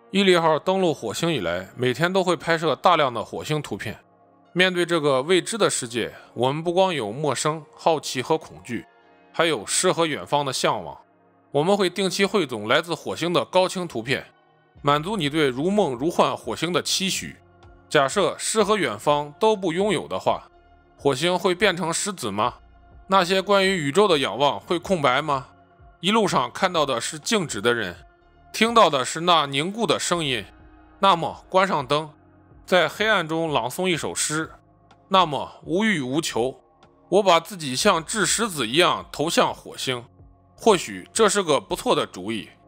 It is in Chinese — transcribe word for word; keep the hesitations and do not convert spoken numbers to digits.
毅力号登陆火星以来，每天都会拍摄大量的火星图片。面对这个未知的世界，我们不光有陌生、好奇和恐惧，还有诗和远方的向往。我们会定期汇总来自火星的高清图片，满足你对如梦如幻火星的期许。假设诗和远方都不拥有的话，火星会变成石子吗？那些关于宇宙的仰望会空白吗？一路上看到的是静止的人，听到的是那凝固的声音。那么关上灯，在黑暗中朗诵一首诗，那么无欲无求，我把自己像掷石子一样投向火星。或许这是个不错的主意。